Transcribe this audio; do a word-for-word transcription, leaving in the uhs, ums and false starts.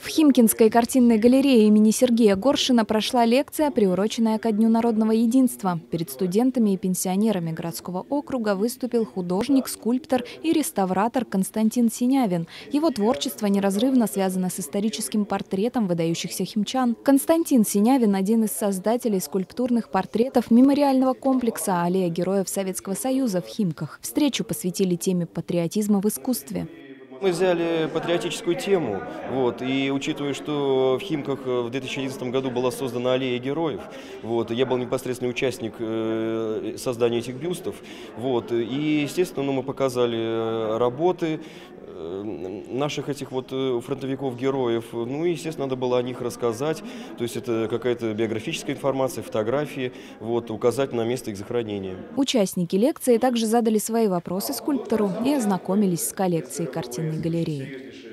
Химкинской картинной галерее имени Сергея Горшина прошла лекция, приуроченная ко Дню народного единства. Перед студентами и пенсионерами городского округа выступил художник, скульптор и реставратор Константин Синявин. Его творчество неразрывно связано с историческим портретом выдающихся химчан. Константин Синявин – один из создателей скульптурных портретов мемориального комплекса «Аллея героев Советского Союза» в Химках. Встречу посвятили теме патриотизма в искусстве. Мы взяли патриотическую тему, вот, и учитывая, что в Химках в две тысячи одиннадцатом году была создана аллея героев, вот, я был непосредственный участник э, создания этих бюстов, вот, и, естественно, ну, мы показали работы э, наших этих вот фронтовиков-героев, ну и, естественно, надо было о них рассказать, то есть это какая-то биографическая информация, фотографии, вот, указать на место их захоронения. Участники лекции также задали свои вопросы скульптору и ознакомились с коллекцией картинной галереи.